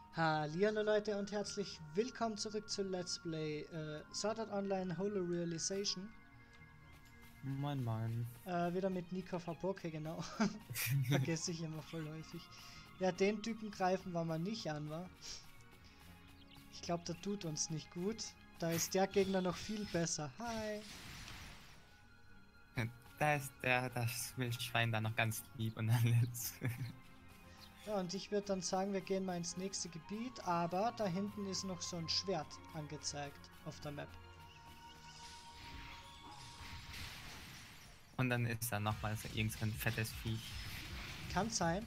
Hallihallo Leute und herzlich willkommen zurück zu Let's Play Sword Art Online Holo Realization. Moin, moin. Wieder mit Nico Verboke, genau. Vergesse ich immer voll häufig. Ja, den Typen greifen wir mal nicht an, wa? Ich glaube, der tut uns nicht gut. Da ist der Gegner noch viel besser. Hi! Da ist das Wildschwein da noch ganz lieb und alles. Ja, und ich würde dann sagen, wir gehen mal ins nächste Gebiet, aber da hinten ist noch so ein Schwert angezeigt auf der Map. Und dann ist da nochmal so irgend so ein fettes Viech. Kann sein,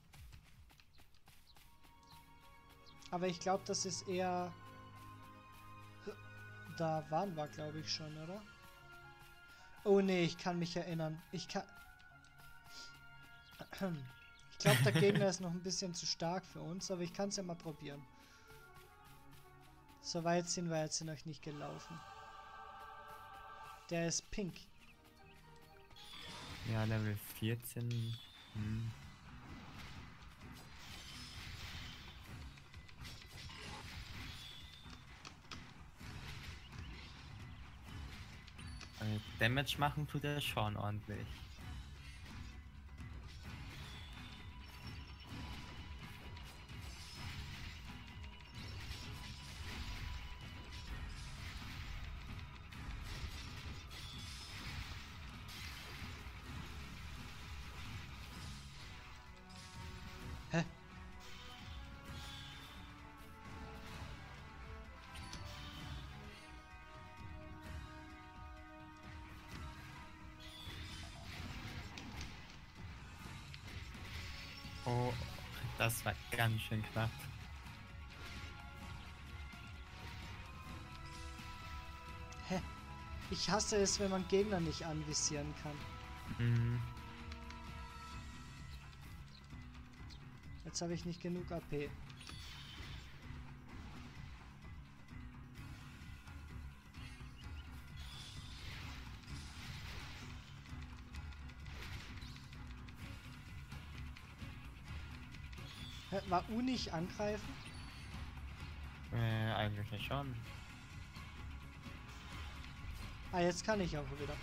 aber ich glaube, das ist eher... Da waren wir, glaube ich, schon, oder? Oh nee, ich kann mich erinnern. Ich glaube, der Gegner ist noch ein bisschen zu stark für uns, aber ich kann es ja mal probieren. So weit sind wir jetzt noch nicht gelaufen. Der ist pink. Ja, Level 14. Hm. Damage machen tut er schon ordentlich. Hä? Oh, das war ganz schön knapp. Hä? Ich hasse es, wenn man Gegner nicht anvisieren kann. Mhm. Jetzt habe ich nicht genug AP. Hä? War U nicht angreifen? Eigentlich schon. Ah, jetzt kann ich auch wieder.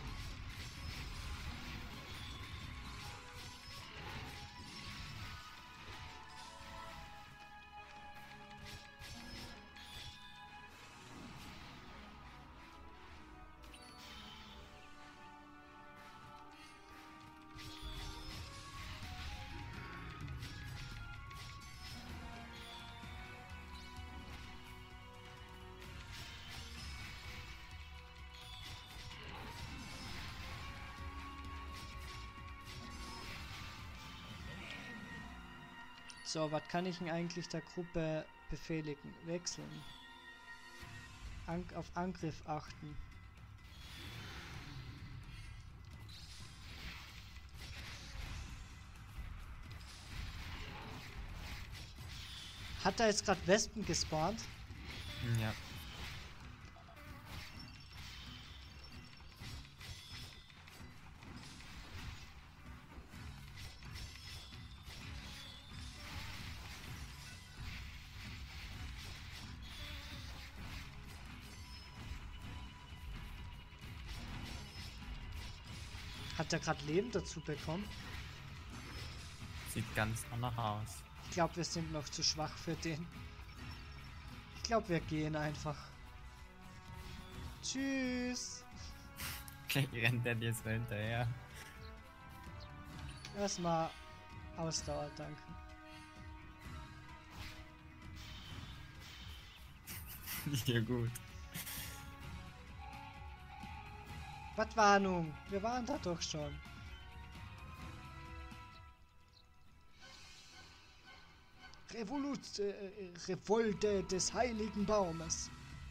So, was kann ich denn eigentlich der Gruppe befehligen? Wechseln. Auf Angriff achten. Hat da jetzt gerade Wespen gespawnt? Ja. Hat er gerade Leben dazu bekommen? Sieht ganz danach aus. Ich glaube, wir sind noch zu schwach für den. Ich glaube, wir gehen einfach. Tschüss. Rennt er dir so hinterher? Erstmal Ausdauer danken. Ja, gut. Was Warnung? Wir waren da doch schon. Revolte des heiligen Baumes.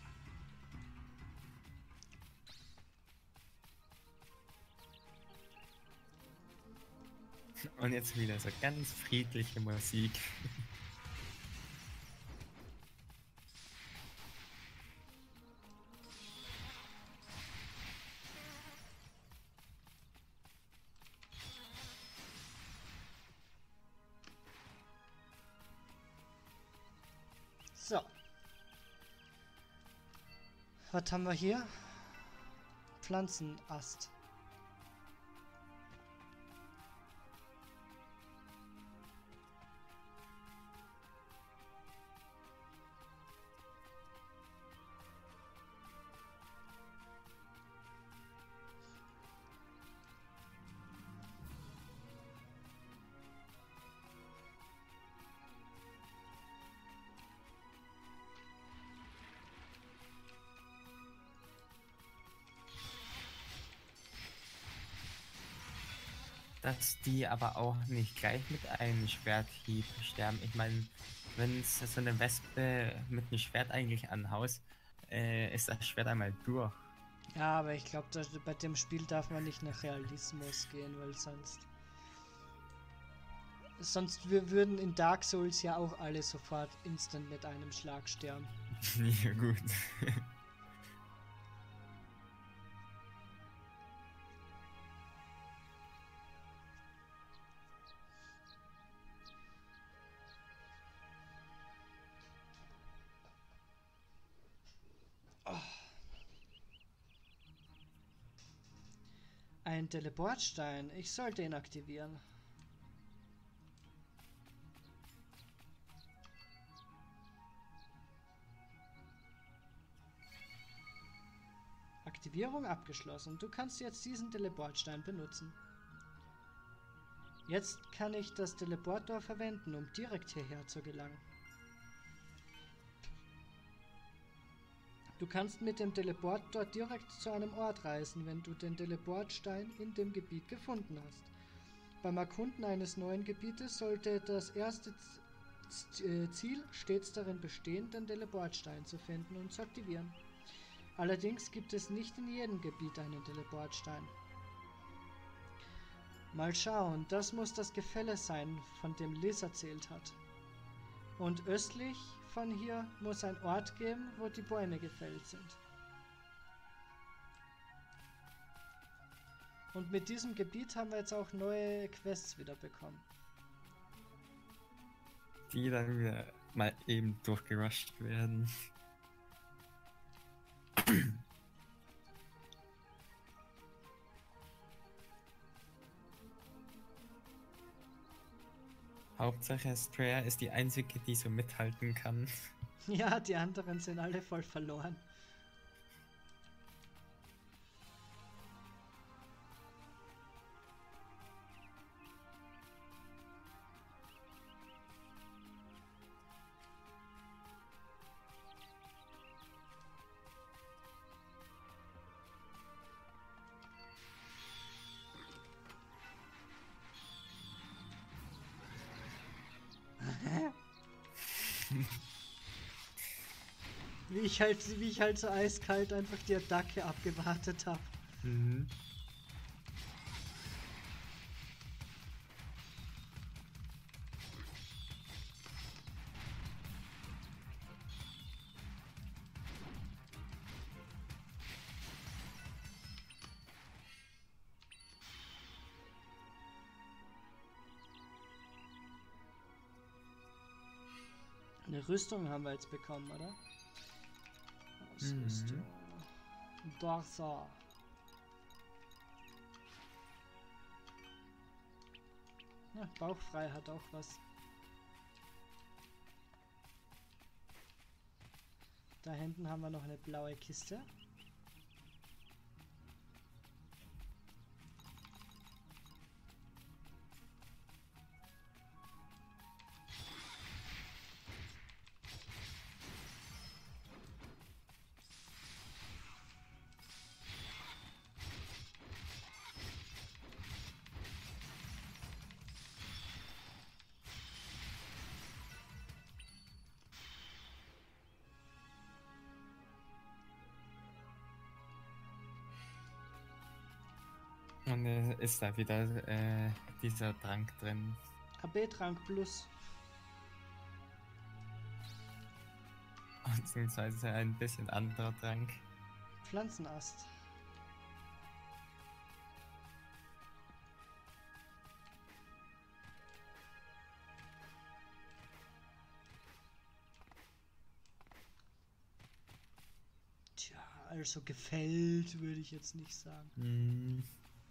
Und jetzt wieder so ganz friedliche Musik. So. Was haben wir hier? Pflanzenast. Dass die aber auch nicht gleich mit einem Schwerthieb sterben. Ich meine, wenn es so eine Wespe mit einem Schwert eigentlich anhaust, ist das Schwert einmal durch. Ja, aber ich glaube, bei dem Spiel darf man nicht nach Realismus gehen, weil sonst wir würden in Dark Souls ja auch alle sofort instant mit einem Schlag sterben. Ja, gut. Ein Teleportstein. Ich sollte ihn aktivieren. Aktivierung abgeschlossen. Du kannst jetzt diesen Teleportstein benutzen. Jetzt kann ich das Teleportor verwenden, um direkt hierher zu gelangen. Du kannst mit dem Teleportor direkt zu einem Ort reisen, wenn du den Teleportstein in dem Gebiet gefunden hast. Beim Erkunden eines neuen Gebietes sollte das erste Ziel stets darin bestehen, den Teleportstein zu finden und zu aktivieren. Allerdings gibt es nicht in jedem Gebiet einen Teleportstein. Mal schauen, das muss das Gefälle sein, von dem Liz erzählt hat. Und östlich von hier muss ein Ort geben, wo die Bäume gefällt sind. Und mit diesem Gebiet haben wir jetzt auch neue Quests wieder bekommen. Die dann wieder mal eben durchgerusht werden. Hauptsache Straya ist die einzige, die so mithalten kann. Ja, die anderen sind alle voll verloren. Wie ich halt so eiskalt einfach die Attacke abgewartet habe. Mhm. Eine Rüstung haben wir jetzt bekommen, oder? Ausrüstung. Dorsa. Ja, bauchfrei hat auch was. Da hinten haben wir noch eine blaue Kiste. Und ist da wieder dieser Trank drin. AB-Trank Plus. Beziehungsweise ein bisschen anderer Trank. Pflanzenast. also gefällt, würde ich jetzt nicht sagen. Hm.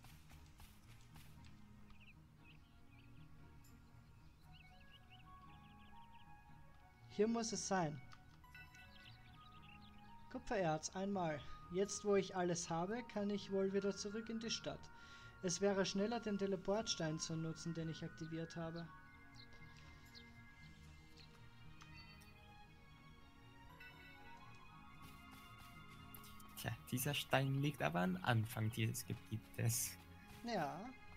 Hier muss es sein. Kupfererz, einmal. Jetzt, wo ich alles habe, kann ich wohl wieder zurück in die Stadt. Es wäre schneller, den Teleportstein zu nutzen, den ich aktiviert habe. Tja, dieser Stein liegt aber am Anfang dieses Gebietes. Ja.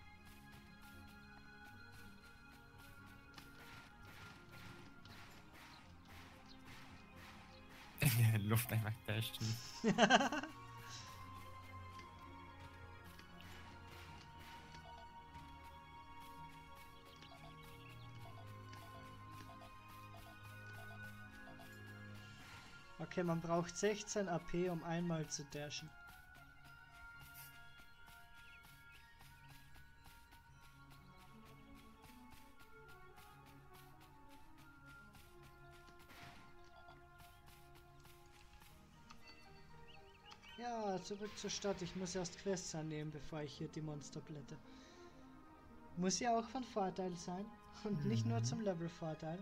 In der Luft einfach dashen. Okay, man braucht 16 AP, um einmal zu dashen. Ja, zurück zur Stadt. Ich muss erst Quests annehmen, bevor ich hier die Monster plätte. Muss ja auch von Vorteil sein. Und nicht nur zum Level-Vorteil.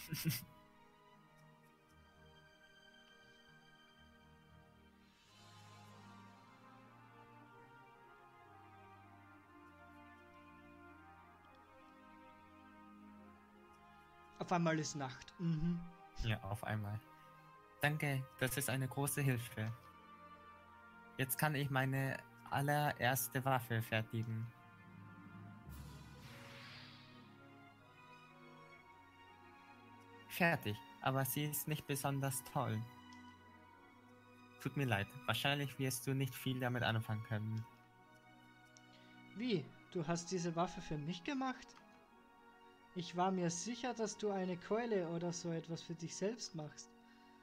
Auf einmal ist Nacht. Mhm. Ja, auf einmal. Danke, das ist eine große Hilfe. Jetzt kann ich meine allererste Waffe fertigen. Fertig, aber sie ist nicht besonders toll. Tut mir leid, wahrscheinlich wirst du nicht viel damit anfangen können. Wie? Du hast diese Waffe für mich gemacht? Ich war mir sicher, dass du eine Keule oder so etwas für dich selbst machst.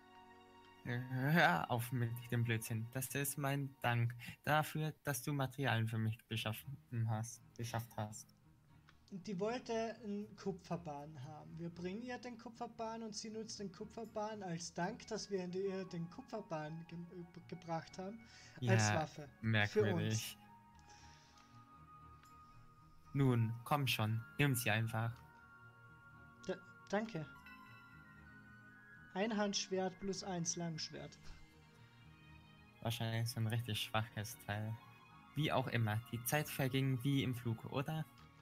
Hör auf mit dem Blödsinn. Das ist mein Dank dafür, dass du Materialien für mich beschafft hast. Die wollte einen Kupferbahn haben. Wir bringen ihr den Kupferbahn und sie nutzt den Kupferbahn als Dank, dass wir ihr den Kupferbahn gebracht haben, als Waffe. Merkwürdig. Für uns. Nun, komm schon, nimm sie einfach. Danke. Einhandschwert plus 1 Langschwert. Wahrscheinlich so ein richtig schwaches Teil. Wie auch immer, die Zeit verging wie im Flug, oder?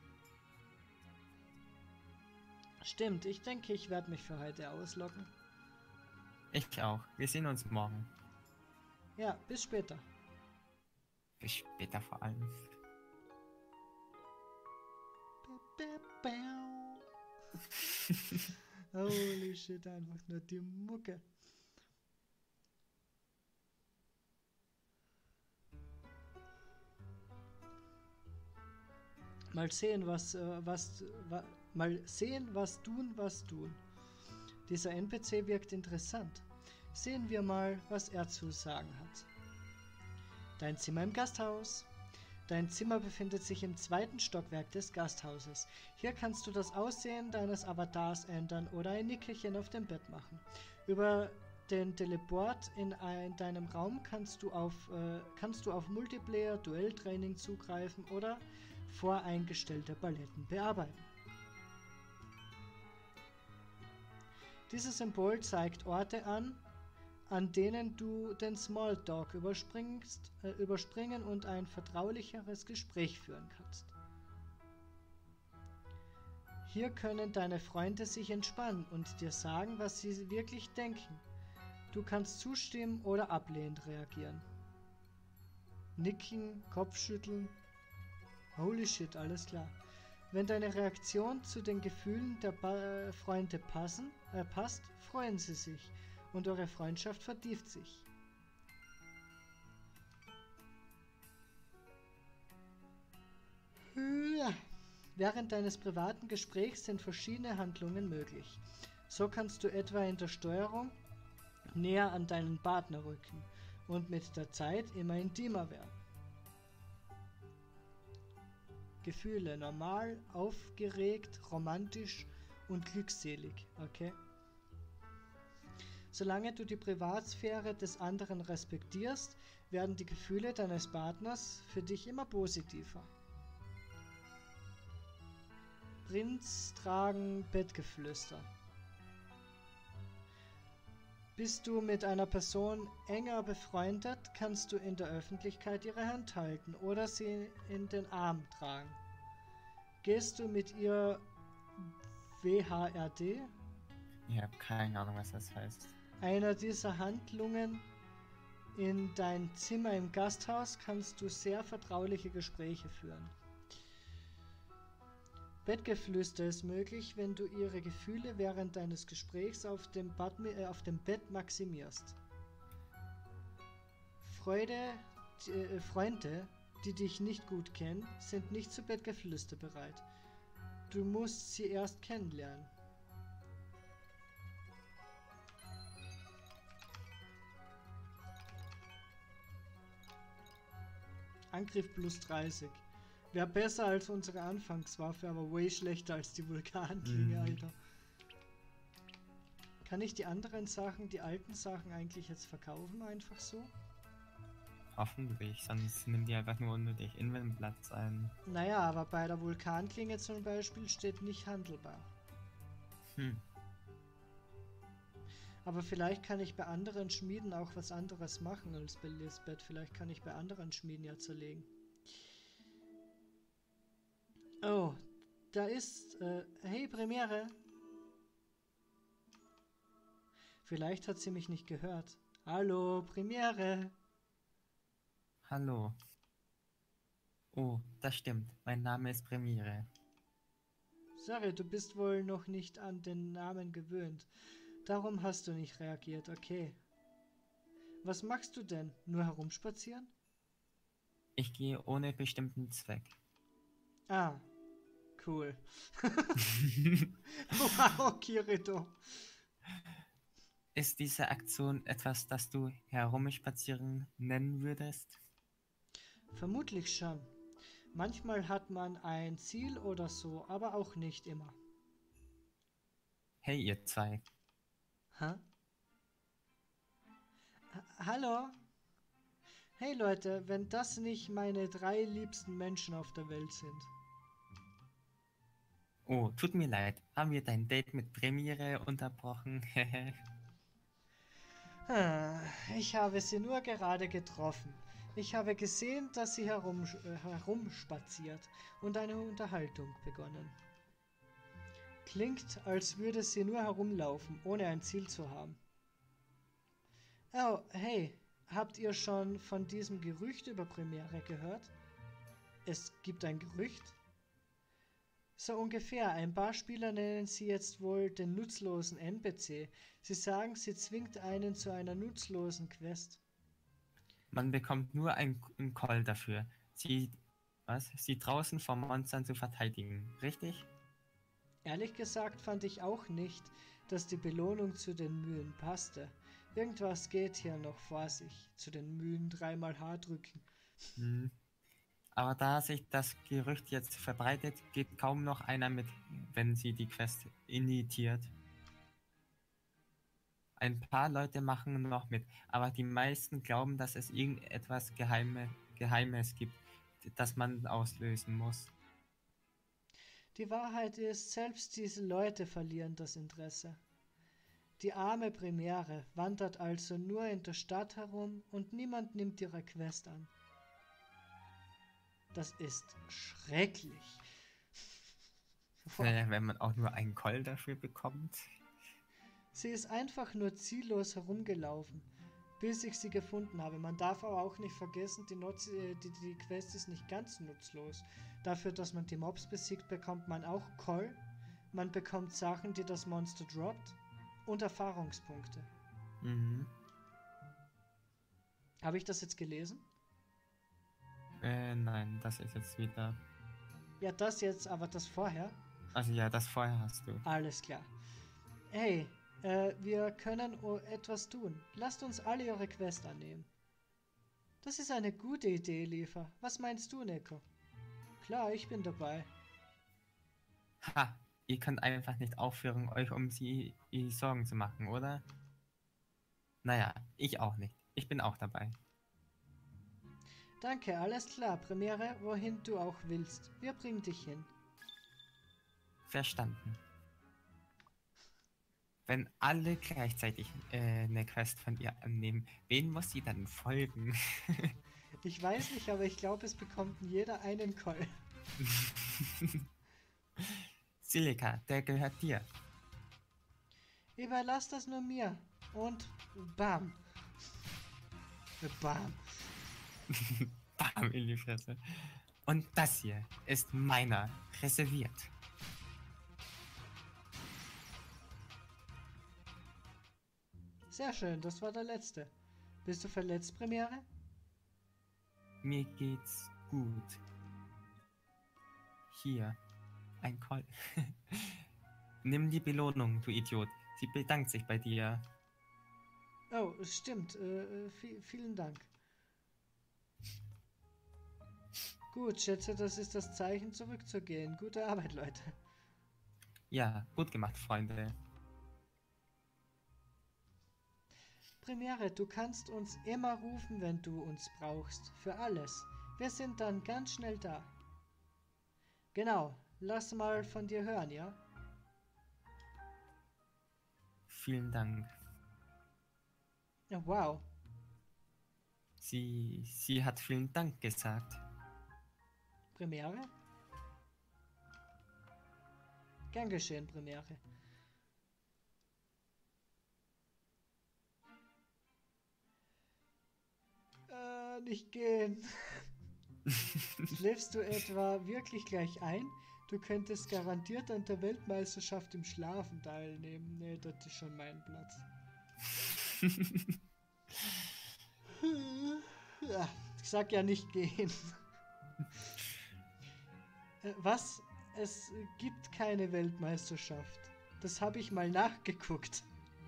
Stimmt, ich denke, ich werde mich für heute ausloggen. Ich auch. Wir sehen uns morgen. Ja, bis später. Bis später vor allem. Holy shit, einfach nur die Mucke. Mal sehen, mal sehen, was tun. Dieser NPC wirkt interessant. Sehen wir mal, was er zu sagen hat. Dein Zimmer im Gasthaus. Dein Zimmer befindet sich im 2. Stockwerk des Gasthauses. Hier kannst du das Aussehen deines Avatars ändern oder ein Nickerchen auf dem Bett machen. Über den Teleport in deinem Raum kannst du auf Multiplayer, Duelltraining zugreifen oder voreingestellte Paletten bearbeiten. Dieses Symbol zeigt Orte an denen du den Smalltalk überspringen und ein vertraulicheres Gespräch führen kannst. Hier können deine Freunde sich entspannen und dir sagen, was sie wirklich denken. Du kannst zustimmen oder ablehnend reagieren. Nicken, Kopfschütteln. Holy shit, alles klar. Wenn deine Reaktion zu den Gefühlen der Freunde passt, freuen sie sich und eure Freundschaft vertieft sich. Ja. Während deines privaten Gesprächs sind verschiedene Handlungen möglich. So kannst du etwa in der Steuerung näher an deinen Partner rücken und mit der Zeit immer intimer werden. Gefühle: normal, aufgeregt, romantisch und glückselig, okay? Solange du die Privatsphäre des anderen respektierst, werden die Gefühle deines Partners für dich immer positiver. Prinz tragen Bettgeflüster. Bist du mit einer Person enger befreundet, kannst du in der Öffentlichkeit ihre Hand halten oder sie in den Arm tragen. Gehst du mit ihr WHRD? Ich habe keine Ahnung, was das heißt. Einer dieser Handlungen in dein Zimmer im Gasthaus kannst du sehr vertrauliche Gespräche führen. Bettgeflüster ist möglich, wenn du ihre Gefühle während deines Gesprächs auf dem Bett maximierst. Freunde, die dich nicht gut kennen, sind nicht zu Bettgeflüster bereit. Du musst sie erst kennenlernen. Angriff plus 30. Wäre besser als unsere Anfangswaffe, aber way schlechter als die Vulkanklinge, Alter. Kann ich die anderen Sachen, die alten Sachen eigentlich jetzt verkaufen, einfach so? Hoffentlich, sonst nimmt die einfach nur unnötig Inventarplatz ein. Naja, aber bei der Vulkanklinge zum Beispiel steht nicht handelbar. Aber vielleicht kann ich bei anderen Schmieden auch was anderes machen als bei Lisbeth. Vielleicht kann ich bei anderen Schmieden ja zerlegen. Oh, da ist... hey, Premiere. Vielleicht hat sie mich nicht gehört. Hallo, Premiere. Hallo. Oh, das stimmt. Mein Name ist Premiere. Sorry, du bist wohl noch nicht an den Namen gewöhnt. Darum hast du nicht reagiert, okay. Was machst du denn? Nur herumspazieren? Ich gehe ohne bestimmten Zweck. Ah, cool. Wow, Kirito. Ist diese Aktion etwas, das du herumspazieren nennen würdest? Vermutlich schon. Manchmal hat man ein Ziel oder so, aber auch nicht immer. Hey, ihr zwei. Hä? Hallo? Hey Leute, wenn das nicht meine 3 liebsten Menschen auf der Welt sind. Oh, tut mir leid. Haben wir dein Date mit Premiere unterbrochen? Ich habe sie nur gerade getroffen. Ich habe gesehen, dass sie herumspaziert und eine Unterhaltung begonnen. Klingt, als würde sie nur herumlaufen, ohne ein Ziel zu haben. Oh, hey, habt ihr schon von diesem Gerücht über Premiere gehört? Es gibt ein Gerücht? So ungefähr. Ein paar Spieler nennen sie jetzt wohl den nutzlosen NPC. Sie sagen, sie zwingt einen zu einer nutzlosen Quest. Man bekommt nur einen Call dafür, sie draußen vor Monstern zu verteidigen, richtig? Ehrlich gesagt fand ich auch nicht, dass die Belohnung zu den Mühen passte. Irgendwas geht hier noch vor sich. Zu den Mühen 3-mal H drücken. Aber da sich das Gerücht jetzt verbreitet, geht kaum noch einer mit, wenn sie die Quest initiiert. Ein paar Leute machen noch mit, aber die meisten glauben, dass es irgendetwas Geheimes gibt, das man auslösen muss. Die Wahrheit ist, selbst diese Leute verlieren das Interesse. Die arme Premiere wandert also nur in der Stadt herum und niemand nimmt ihre Quest an. Das ist schrecklich. Wenn man auch nur einen Call dafür bekommt. Sie ist einfach nur ziellos herumgelaufen, bis ich sie gefunden habe. Man darf aber auch nicht vergessen, die Quest ist nicht ganz nutzlos. Dafür, dass man die Mobs besiegt, bekommt man auch Call. Man bekommt Sachen, die das Monster droppt. Und Erfahrungspunkte. Habe ich das jetzt gelesen? Nein, das ist jetzt wieder... Ja, das jetzt, aber das vorher? Also ja, das vorher hast du. Alles klar. Hey, wir können etwas tun. Lasst uns alle eure Quest annehmen. Das ist eine gute Idee, Liefer. Was meinst du, Neko? Klar, ich bin dabei. Ha! Ihr könnt einfach nicht aufhören, euch um sie Sorgen zu machen, oder? Naja, ich auch nicht. Ich bin auch dabei. Danke, alles klar. Premiere, wohin du auch willst. Wir bringen dich hin. Verstanden. Wenn alle gleichzeitig eine Quest von ihr annehmen, wen muss sie dann folgen? Ich weiß nicht, aber ich glaube, es bekommt jeder einen Call. Silika, der gehört dir. Überlass das nur mir. Und bam. Bam. Bam in die Fresse. Und das hier ist meiner reserviert. Sehr schön, das war der letzte. Bist du verletzt, Premiere? Mir geht's gut. Hier, ein Call. Nimm die Belohnung, du Idiot. Sie bedankt sich bei dir. Oh, stimmt. Vielen Dank. Gut, schätze, das ist das Zeichen, zurückzugehen. Gute Arbeit, Leute. Ja, gut gemacht, Freunde. Premiere, du kannst uns immer rufen, wenn du uns brauchst. Für alles. Wir sind dann ganz schnell da. Genau. Lass mal von dir hören, ja? Vielen Dank. Ja, wow. Sie hat vielen Dank gesagt. Premiere? Gern geschehen, Premiere. Nicht gehen. Schläfst du etwa wirklich gleich ein? Du könntest garantiert an der Weltmeisterschaft im Schlafen teilnehmen. Nee, das ist schon mein Platz. Ja, ich sag ja nicht gehen. Was? Es gibt keine Weltmeisterschaft. Das habe ich mal nachgeguckt.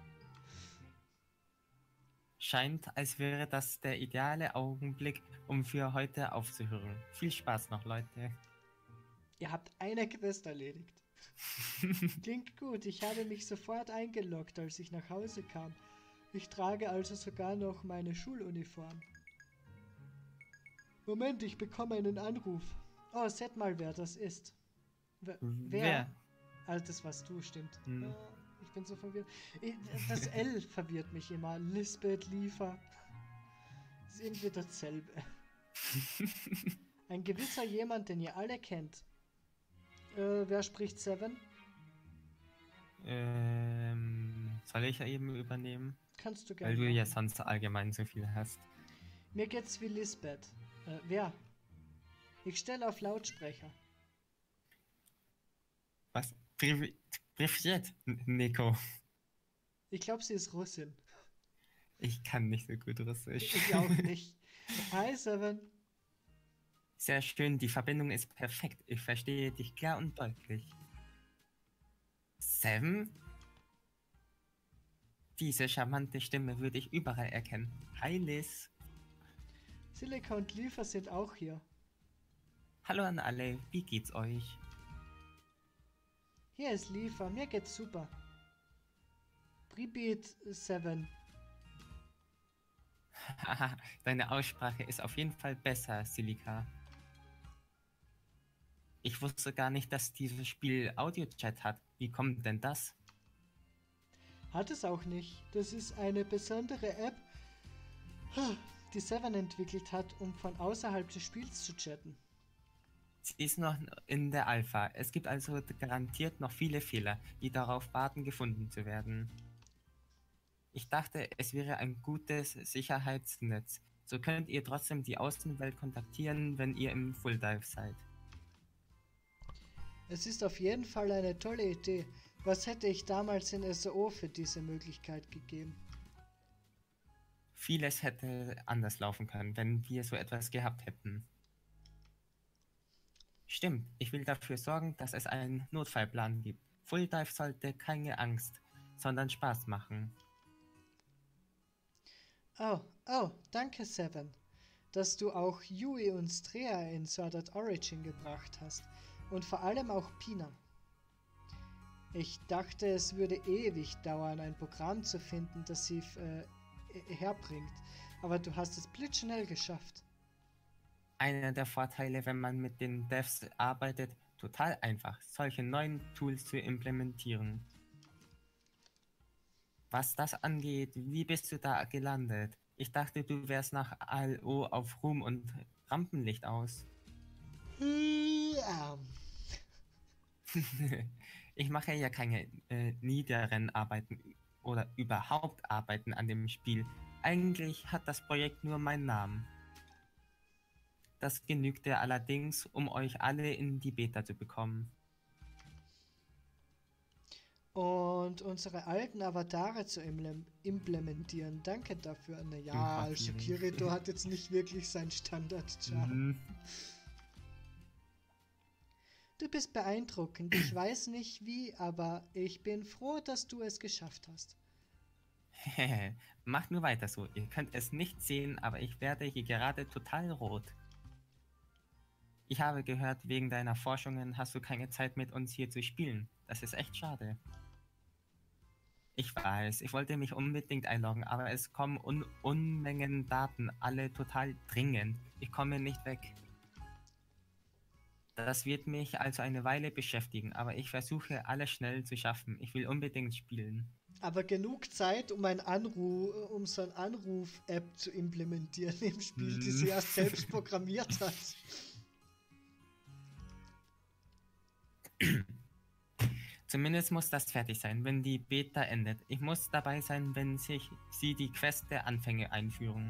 Scheint, als wäre das der ideale Augenblick, um für heute aufzuhören. Viel Spaß noch, Leute. Ihr habt eine Quest erledigt. Klingt gut, ich habe mich sofort eingeloggt, als ich nach Hause kam. Ich trage also sogar noch meine Schuluniform. Moment, ich bekomme einen Anruf. Oh, seht mal, wer das ist. Wer? Altes, was du, stimmt. Hm. Ich bin so verwirrt. Das L verwirrt mich immer. Lisbeth, Liefer. Ist irgendwie dasselbe. Ein gewisser jemand, den ihr alle kennt. Wer spricht Seven? Soll ich eben übernehmen? Kannst du gerne Weil du machen. ja sonst allgemein so viel hast. Mir geht's wie Lisbeth. Wer? Ich stelle auf Lautsprecher. Was? Privet, Nico. Ich glaube, sie ist Russin. Ich kann nicht so gut Russisch. Ich auch nicht. Hi, Seven. Sehr schön, die Verbindung ist perfekt. Ich verstehe dich klar und deutlich. Seven? Diese charmante Stimme würde ich überall erkennen. Hi, Liz. Silika und Liefer sind auch hier. Hallo an alle, wie geht's euch? Hier ist Liefer, mir geht's super. Pribit 7. Haha, deine Aussprache ist auf jeden Fall besser, Silika. Ich wusste gar nicht, dass dieses Spiel Audio-Chat hat. Wie kommt denn das? Hat es auch nicht. Das ist eine besondere App, die Seven entwickelt hat, um von außerhalb des Spiels zu chatten. Sie ist noch in der Alpha. Es gibt also garantiert noch viele Fehler, die darauf warten, gefunden zu werden. Ich dachte, es wäre ein gutes Sicherheitsnetz. So könnt ihr trotzdem die Außenwelt kontaktieren, wenn ihr im Full Dive seid. Es ist auf jeden Fall eine tolle Idee. Was hätte ich damals in SAO für diese Möglichkeit gegeben? Vieles hätte anders laufen können, wenn wir so etwas gehabt hätten. Stimmt, ich will dafür sorgen, dass es einen Notfallplan gibt. Full Dive sollte keine Angst, sondern Spaß machen. Oh, danke Seven, dass du auch Yui und Strea in Sword Art Origin gebracht hast. Und vor allem auch Pina. Ich dachte, es würde ewig dauern, ein Programm zu finden, das sie herbringt. Aber du hast es blitzschnell geschafft. Einer der Vorteile, wenn man mit den Devs arbeitet, total einfach, solche neuen Tools zu implementieren. Was das angeht, wie bist du da gelandet? Ich dachte, du wärst nach ALO auf Ruhm und Rampenlicht aus. Ja. Ich mache ja keine niederen Arbeiten oder überhaupt Arbeiten an dem Spiel. Eigentlich hat das Projekt nur meinen Namen. Das genügte allerdings, um euch alle in die Beta zu bekommen. Und unsere alten Avatare zu implementieren. Danke dafür. Naja, Shakirito hat jetzt nicht wirklich seinen Standard-Charme. Du bist beeindruckend. Ich weiß nicht wie, aber ich bin froh, dass du es geschafft hast. Macht nur weiter so. Ihr könnt es nicht sehen, aber ich werde hier gerade total rot. Ich habe gehört, wegen deiner Forschungen hast du keine Zeit mit uns hier zu spielen. Das ist echt schade. Ich weiß, ich wollte mich unbedingt einloggen, aber es kommen Unmengen Daten, alle total dringend. Ich komme nicht weg. Das wird mich also eine Weile beschäftigen, aber ich versuche alles schnell zu schaffen. Ich will unbedingt spielen. Aber genug Zeit, um so eine Anruf-App zu implementieren im Spiel, die sie erst selbst programmiert hat. Zumindest muss das fertig sein, wenn die Beta endet. Ich muss dabei sein, wenn sie die Quest der Anfänge einführen.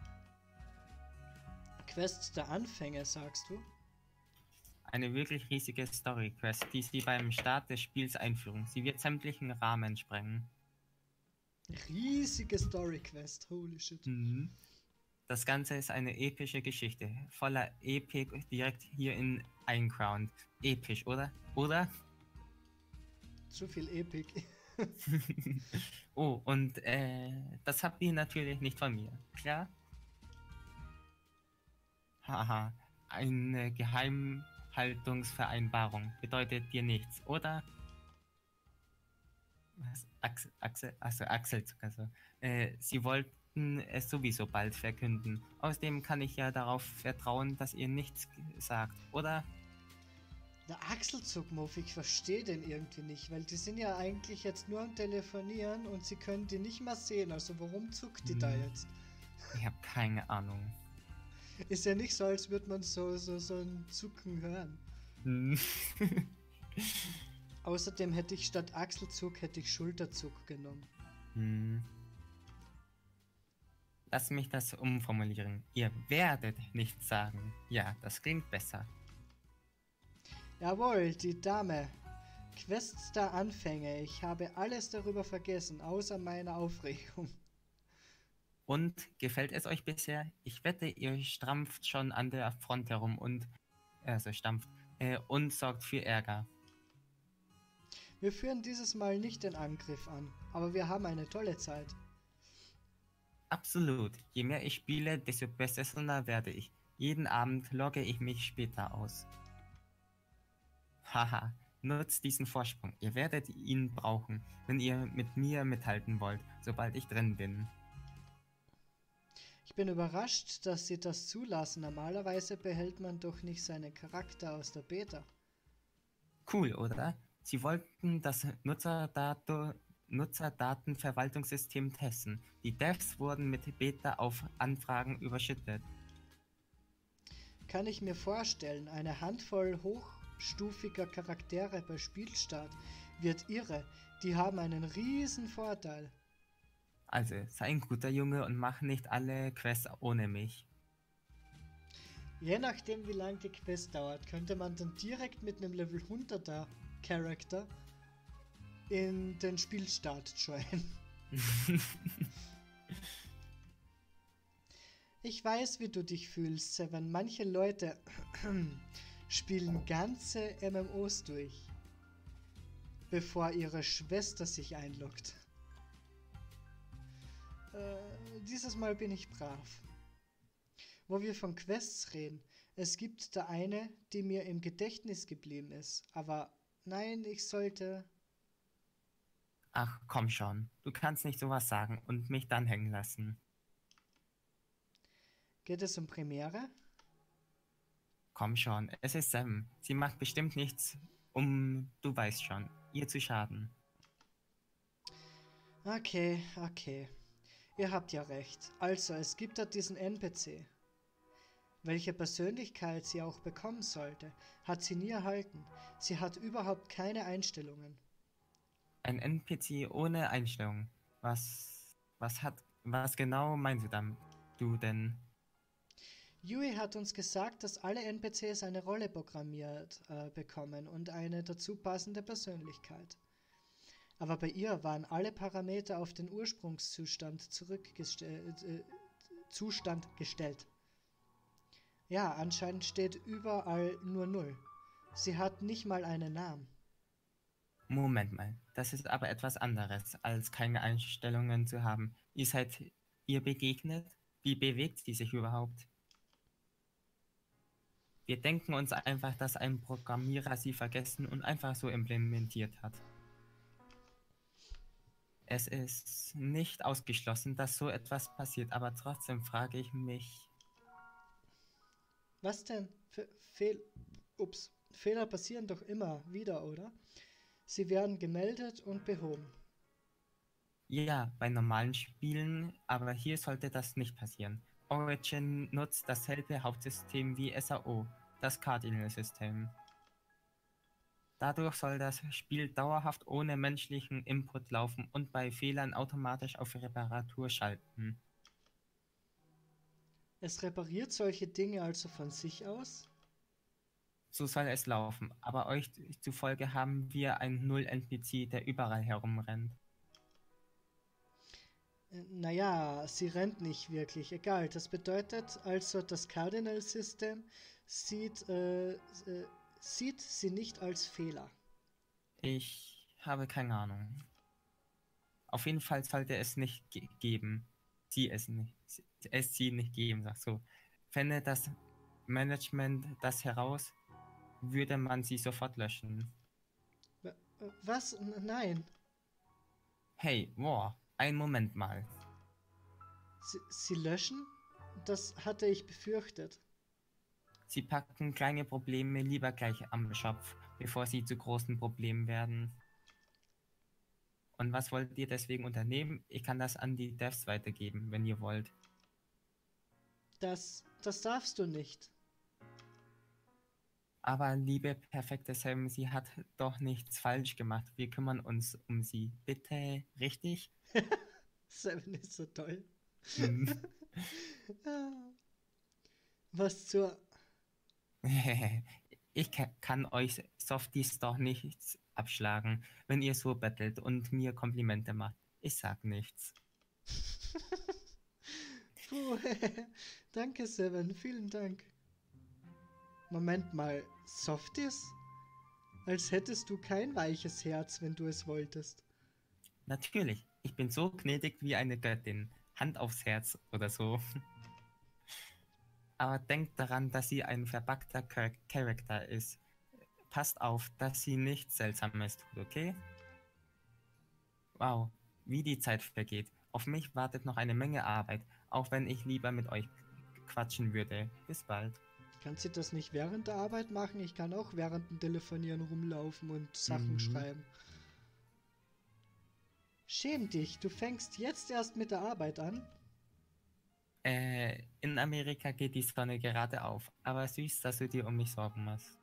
Quest der Anfänge, sagst du? Eine wirklich riesige Story-Quest, die sie beim Start des Spiels einführen. Sie wird sämtlichen Rahmen sprengen. Riesige Story-Quest, holy shit. Das Ganze ist eine epische Geschichte, voller Epik direkt hier in Einground. Episch, oder? Oder? Zu viel Epik. Oh, und das habt ihr natürlich nicht von mir, klar? Haha, eine Geheimhaltungsvereinbarung bedeutet dir nichts, oder? Was? Axel, also, sie wollten es sowieso bald verkünden. Außerdem kann ich ja darauf vertrauen, dass ihr nichts sagt, oder? Der Achselzuckmuff, ich verstehe den irgendwie nicht, weil die sind ja eigentlich jetzt nur am Telefonieren und sie können die nicht mal sehen, also warum zuckt die da jetzt? Ich habe keine Ahnung. Ist ja nicht so, als würde man so ein Zucken hören. Außerdem hätte ich statt Achselzuck, hätte ich Schulterzuck genommen. Lass mich das umformulieren. Ihr werdet nichts sagen. Ja, das klingt besser. Jawohl, die Dame. Quests der Anfänge. Ich habe alles darüber vergessen, außer meiner Aufregung. Und gefällt es euch bisher? Ich wette, ihr strampft schon an der Front herum und und sorgt für Ärger. Wir führen dieses Mal nicht den Angriff an, aber wir haben eine tolle Zeit. Absolut. Je mehr ich spiele, desto besser werde ich. Jeden Abend logge ich mich später aus. Haha, nutzt diesen Vorsprung. Ihr werdet ihn brauchen, wenn ihr mit mir mithalten wollt, sobald ich drin bin. Ich bin überrascht, dass sie das zulassen. Normalerweise behält man doch nicht seinen Charakter aus der Beta. Cool, oder? Sie wollten das Nutzerdatenverwaltungssystem testen. Die Devs wurden mit Beta auf Anfragen überschüttet. Kann ich mir vorstellen, eine Handvoll hochstufiger Charaktere bei Spielstart wird irre. Die haben einen riesen Vorteil. Also, sei ein guter Junge und mach nicht alle Quests ohne mich. Je nachdem, wie lang die Quest dauert, könnte man dann direkt mit einem Level 100er Charakter in den Spielstart joinen. Ich weiß, wie du dich fühlst, Seven. Manche Leute spielen ganze MMOs durch, bevor ihre Schwester sich einloggt. Dieses Mal bin ich brav. Wo wir von Quests reden, es gibt da eine, die mir im Gedächtnis geblieben ist, aber nein, ich sollte... Ach, komm schon. Du kannst nicht sowas sagen und mich dann hängen lassen. Geht es um Premiere? Komm schon, es ist Sam. Sie macht bestimmt nichts, um, du weißt schon, ihr zu schaden. Okay, okay. Ihr habt ja recht. Also, es gibt da diesen NPC. Welche Persönlichkeit sie auch bekommen sollte, hat sie nie erhalten. Sie hat überhaupt keine Einstellungen. Ein NPC ohne Einstellung. Was genau meinst du damit? Du denn? Yui hat uns gesagt, dass alle NPCs eine Rolle programmiert bekommen und eine dazu passende Persönlichkeit. Aber bei ihr waren alle Parameter auf den Ursprungszustand Zustand gestellt. Ja, anscheinend steht überall nur Null. Sie hat nicht mal einen Namen. Moment mal, das ist aber etwas anderes, als keine Einstellungen zu haben. Ihr seid ihr begegnet? Wie bewegt sie sich überhaupt? Wir denken uns einfach, dass ein Programmierer sie vergessen und einfach so implementiert hat. Es ist nicht ausgeschlossen, dass so etwas passiert, aber trotzdem frage ich mich, Was denn? Fehler passieren doch immer wieder, oder? Sie werden gemeldet und behoben. ja, bei normalen Spielen, aber hier sollte das nicht passieren. Origin nutzt dasselbe Hauptsystem wie SAO, das Cardinal-System. Dadurch soll das Spiel dauerhaft ohne menschlichen Input laufen und bei Fehlern automatisch auf Reparatur schalten. Es repariert solche Dinge also von sich aus? So soll es laufen, aber euch zufolge haben wir einen Null-NPC, der überall herumrennt. Naja, sie rennt nicht wirklich. Egal, das bedeutet also, das Cardinal-System sieht, sieht sie nicht als Fehler. Ich habe keine Ahnung. Auf jeden Fall sollte es nicht geben. Sie nicht geben, sag so. Fände das Management das heraus, würde man sie sofort löschen. Was? Nein. Hey, wow, einen Moment mal. Sie löschen? Das hatte ich befürchtet. Sie packen kleine Probleme lieber gleich am Schopf, bevor sie zu großen Problemen werden. Und was wollt ihr deswegen unternehmen? Ich kann das an die Devs weitergeben, wenn ihr wollt. Das darfst du nicht. Aber liebe perfekte Sam, sie hat doch nichts falsch gemacht. Wir kümmern uns um sie. Bitte, richtig? Seven ist so toll. Hm. Was zur... Ich kann euch Softies doch nichts abschlagen, wenn ihr so bettelt und mir Komplimente macht. Ich sag nichts. Puh, danke, Seven. Vielen Dank. Moment mal. Softies? Als hättest du kein weiches Herz, wenn du es wolltest. Natürlich, ich bin so gnädig wie eine Göttin. Hand aufs Herz oder so. Aber denkt daran, dass sie ein verpackter Charakter ist. Passt auf, dass sie nichts Seltsames tut, okay? Wow, wie die Zeit vergeht. Auf mich wartet noch eine Menge Arbeit, auch wenn ich lieber mit euch quatschen würde. Bis bald. Kannst du das nicht während der Arbeit machen? Ich kann auch während dem Telefonieren rumlaufen und Sachen Mhm. schreiben. Schäm dich, du fängst jetzt erst mit der Arbeit an? In Amerika geht die Sonne gerade auf, aber süß, dass du dir um mich sorgen musst.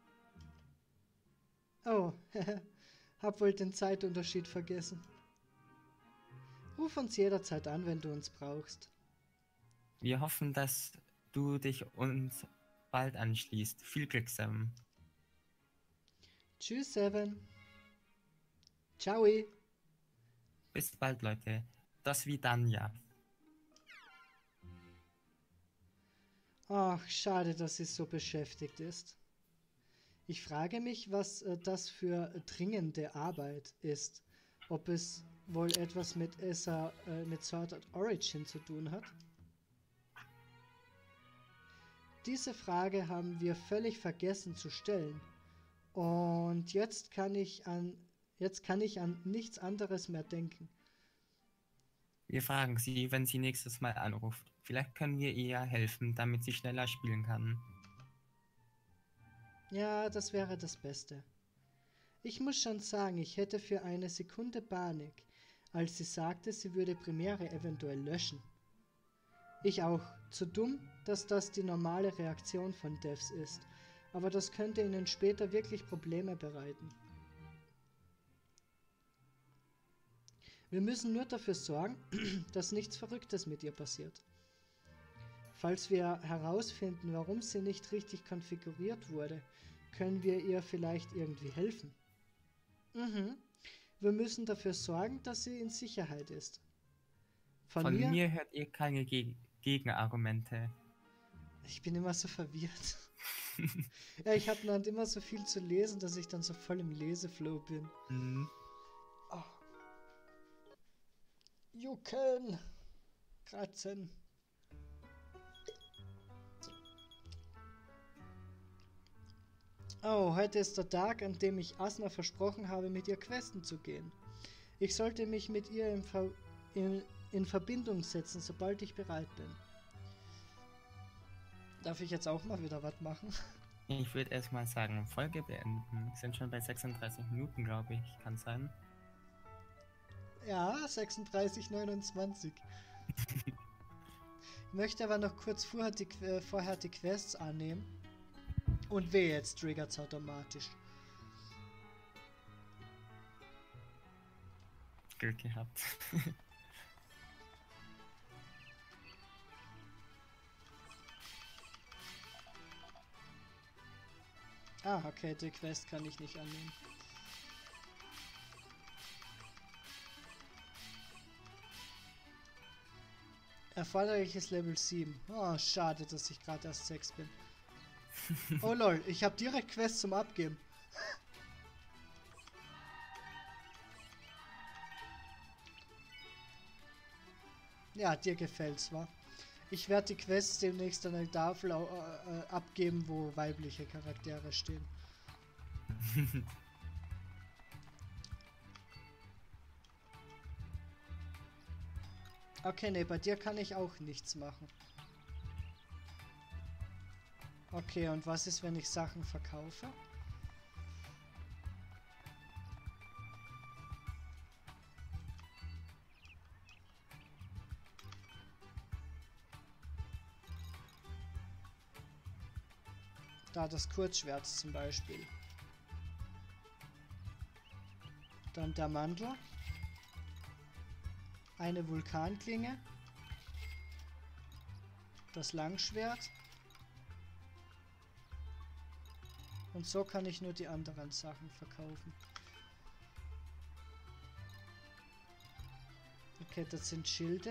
Oh, hab wohl den Zeitunterschied vergessen. Ruf uns jederzeit an, wenn du uns brauchst. Wir hoffen, dass du dich uns bald anschließt. Viel Glück, Sam. Tschüss, Seven. Ciao. Bis bald, Leute. Das wie dann, ja. Ach, schade, dass sie so beschäftigt ist. Ich frage mich, was das für dringende Arbeit ist. Ob es wohl etwas mit Sword Art Origin zu tun hat? Diese Frage haben wir völlig vergessen zu stellen. Und Jetzt kann ich an nichts anderes mehr denken. Wir fragen sie, wenn sie nächstes Mal anruft. Vielleicht können wir ihr helfen, damit sie schneller spielen kann. Ja, das wäre das Beste. Ich muss schon sagen, ich hätte für eine Sekunde Panik, als sie sagte, sie würde Premiere eventuell löschen. Ich auch. Zu dumm, dass das die normale Reaktion von Devs ist. Aber das könnte ihnen später wirklich Probleme bereiten. Wir müssen nur dafür sorgen, dass nichts Verrücktes mit ihr passiert. Falls wir herausfinden, warum sie nicht richtig konfiguriert wurde, können wir ihr vielleicht irgendwie helfen. Wir müssen dafür sorgen, dass sie in Sicherheit ist. Von mir hört ihr keine Gegenargumente. Ich bin immer so verwirrt. Ja, ich habe dann immer so viel zu lesen, dass ich dann so voll im Leseflow bin. Oh. Jucken. Kratzen. Oh, heute ist der Tag, an dem ich Asna versprochen habe, mit ihr questen zu gehen. Ich sollte mich mit ihr in Verbindung setzen, sobald ich bereit bin. Darf ich jetzt auch mal wieder was machen? Ich würde erstmal sagen, Folge beenden. Wir sind schon bei 36 Minuten, glaube ich. Kann sein. Ja, 36:29. Ich möchte aber noch kurz vorher die Quests annehmen. Und weh, jetzt triggert's automatisch. Glück gehabt. Ah, okay, die Quest kann ich nicht annehmen. Erforderliches Level 7. Oh, schade, dass ich gerade erst 6 bin. Oh lol, ich habe direkt Quest zum Abgeben. Ja, dir gefällt's, wa? Ich werde die Quests demnächst an der Tafel abgeben, wo weibliche Charaktere stehen. Okay, ne, bei dir kann ich auch nichts machen. Okay, und was ist, wenn ich Sachen verkaufe? Da das Kurzschwert zum Beispiel. Dann der Mantel. Eine Vulkanklinge. Das Langschwert. Und so kann ich nur die anderen Sachen verkaufen. Okay, das sind Schilde.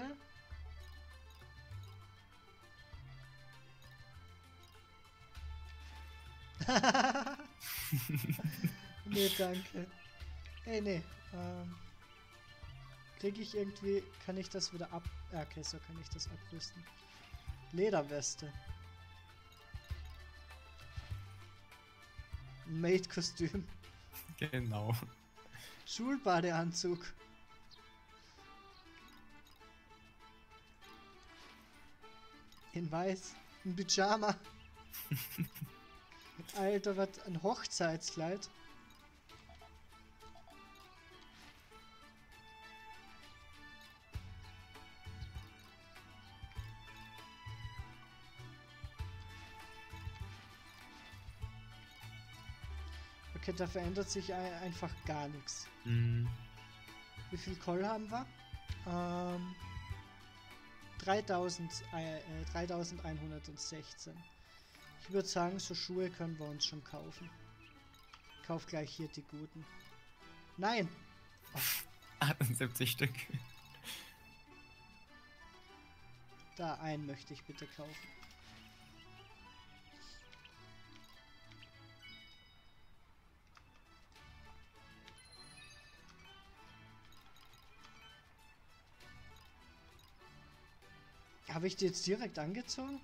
Nee, danke. Ey, nee. Kriege ich irgendwie... Kann ich das wieder ab... Okay, so kann ich das abrüsten. Lederweste. Maid-Kostüm. Genau. Schulbadeanzug. In weiß. Ein Pyjama. Alter, was? Ein Hochzeitskleid. Okay, da verändert sich einfach gar nichts. Wie viel Kohl haben wir? 3116. Ich würde sagen, so Schuhe können wir uns schon kaufen. Kauf gleich hier die guten. Nein! Oh. 78 Stück. Da, einen möchte ich bitte kaufen. Habe ich die jetzt direkt angezogen?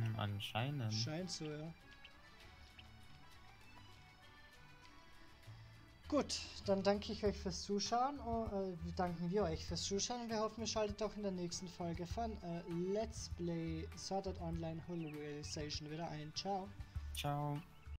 Anscheinend. Scheint so, ja. Gut, dann danke ich euch fürs Zuschauen. Danken wir euch fürs Zuschauen und wir hoffen, ihr schaltet auch in der nächsten Folge von Let's Play Sword Art Online Holo Realization wieder ein. Ciao. Ciao.